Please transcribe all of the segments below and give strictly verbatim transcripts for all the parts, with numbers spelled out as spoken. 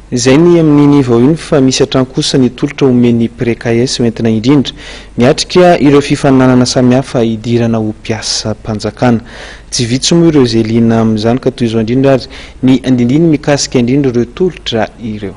Izay ny amin'ny vao iny fa misy hatrany kosa ny tolotra omeny pré-K S entina indrindra miatrika ireo fifaninanana samihafa idirana ho mpiasa mpanjakana. Tsy vitsy moa ireo izay liana amin'izany ka toy izao indrindra ary ny andindiny mikasika indrindra ireo tolotra ireo.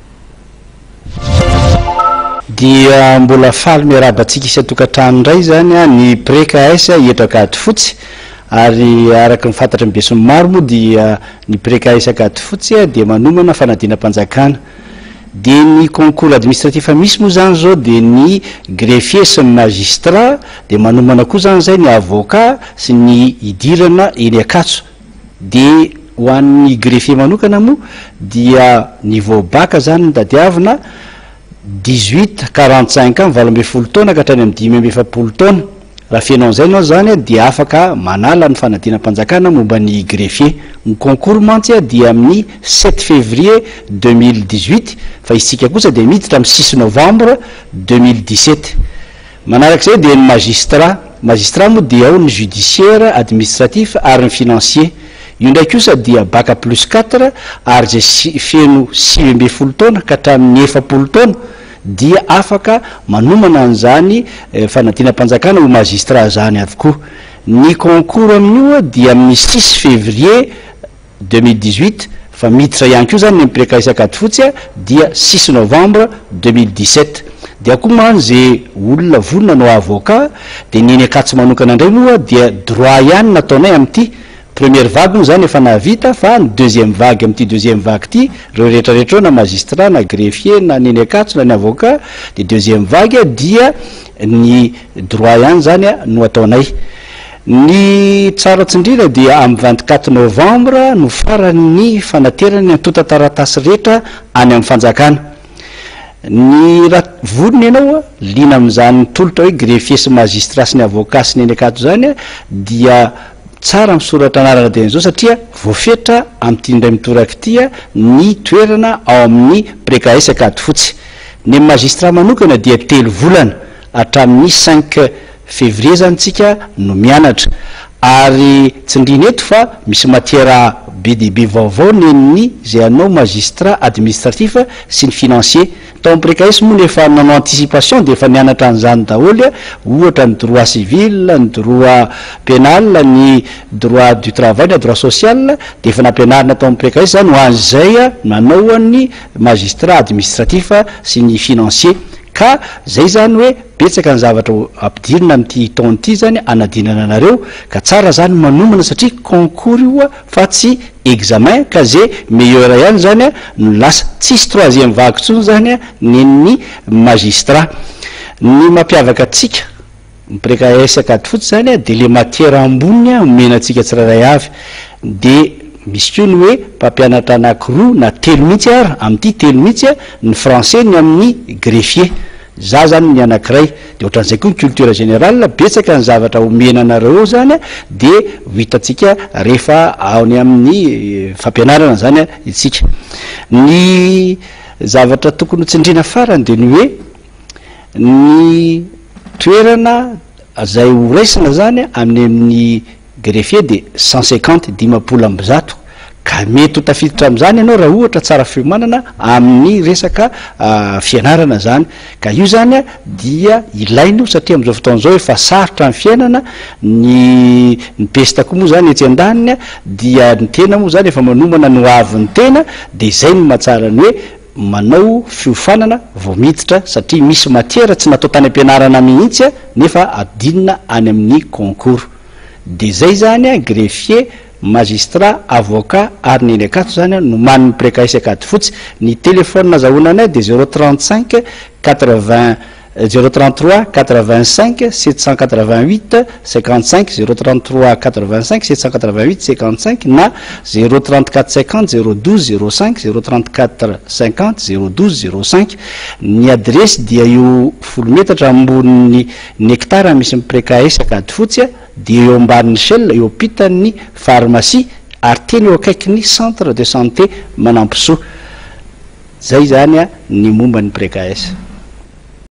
Dia mbola faly miarabantsika isan-tokantrano indray zany a ny pré-K S etra-kady fotsy ary araka ny fantatra ny besin'ny maro moa dia ny pré-K S kady fotsy dia manomana fanadina-mpanjakana. Dia ny concours administratif misy moa zany zao dia ny greffier sy ny magistrat dia manomana koa zany zay ny avocat sy ny idirana eny Ankatso. Dia ho an'ny greffier manokana moa dia niveau bac zany ny tadiavina dix-huit quarante-cinq ans valo ambin'ny folo taona ka hatrany amin'ny dimy amby efapolo taona. Raha fianao zay anao zany dia afaka manala ny fanadina-mpanjakana momba ny greffier. Ny concours mantsy dia amin'ny sept février deux mille dix-huit fa isika kosa dia miditra amin'ny six novembre deux mille dix-sept. Manarak'izay dia ny magistrat magistrat moa dia ao ny judiciaire, administratif ary ny financier. Io ndraiky kosa dia bac plus quatre ary zay feno sivy amby folo taona ka hatramin'ny efapolo taona dia afaka manomana an'izany fanadina-mpanjakana ho magistrat zany avokoa. Ny concours amin'io dia amin'ny six février deux mille dix-huit fa miditra ihany koa zany ny pré-K S kady fotsy dia six novembre deux mille dix-sept. Dia koa man zay olona vonona no avocat dia ny eny Ankatso manokana indray moa dia droit ihany nataonay amin'ity. Première vague moa zany efa navita fa ny deuxième vague amin'ity deuxième vague ity reo rehetrarehetra na magistrat na greffier na ny eny Ankatso na ny avocat dia deuxième vague dia ny droit ihany zany no ataonay. Ny tsara tsindrina dia amin'ny vingt-quatre novembre no farany fanaterany antota taratasy rehetra any amin'ny fanjakana. Ny raha vonona ianao liana amin'izany tolotra hoe greffier sy magistrat sy ny avocat sy ny eny Ankatso zany dia tsara misoratra anarana dia an'izao satria voafetra amin'ity indray mitoraka ity ny toerana ao amin'ny pré-K S kady fotsy. Ny magistrat manokana dia telo volana hatramin'ny cinq février zany tsika no mianatra ary tsindrina eto fa misy matiera be dia be vaovao nen'ny zay anao magistrat administratif sy ny financier. Tao amin'ny pré-K S moa nefa nanao anticipation dia efa nianatra an'izany daholo ohatra ny droit civil, ny droit pénal, ny droit du travail, ny droit social dia efa nampianarina tao amin'ny pré-K S zany ho an'izay nanao ny magistrat administratif sy ny financier. Ka zay zany hoe betsaka ny zavatra ampidirina amin'ity taona ity zany anadinana anareo ka tsara zany manomana satria concours io fa tsy examen ka zay meilleur ihany zany no lasa tsisy troisième vague tsony zany nen'ny magistrat. Ny mampiavaka atsika ny pré-K S kady fotsy zany dia le matière amboniny omenantsika tsirairay avy dia misy koa ny hoe mpampianatra anankiroa na telo mihitsy ary amin'ity telo mihitsy ny français ny amin'ny greffier za zany ny anankiray dia ohatran'izay koa ny culture générale betsaka ny zavatra omena anareo zany dia hitantsika rehefa aony amin'ny fampianarana zany itsika. Ny zavatra tokony tsindrina farany dia ny hoe ny toerana zay ho raisina zany amin'ny amin'ny greffier dia cent cinquante dimapolo amby zato ka mety ho tafiditra amin'izany ianao raha ohatra tsara fiomanana amin'ny resaka fianarana zany. Ka io zany dia ilaino satria amin'izao fotoan'izao efa sarotra ny fiainana ny ny pesta koa moa zany etsy an-daniny dia ny tena moa zany efa manomana no avin'ny tena dia izay no mahatsara ny hoe manao fiofanana vao miditra satria misy matiera tsy natao tany ampianarana mihitsy nefa adinina any amin'ny concours. Dia zay zany greffier, magistrat, avocat ary ny eny Ankatso zany no maniny pré-K S kady fotsy. Ny téléphone nazahoananay dia zéro trente-cinq quatre-vingts zéro trente-trois quatre-vingt-cinq sept cent quatre-vingt-huit cinquante-cinq zéro trente-trois quatre-vingt-cinq sept cent quatre-vingt-huit cinquante-cinq na zéro trente-quatre cinquante zéro douze zéro cinq zéro trente-quatre cinquante zéro douze zéro cinq. Ny adresy dia io folo metatra amboniny ny hectare misy ny pré-K S kady fotsy dia eo ambanin'ny shell eo ampitan'ny pharmacie ary teny eo akaikin'ny centre de santé Manampisoa. Zay zany ny momba ny pré-K S.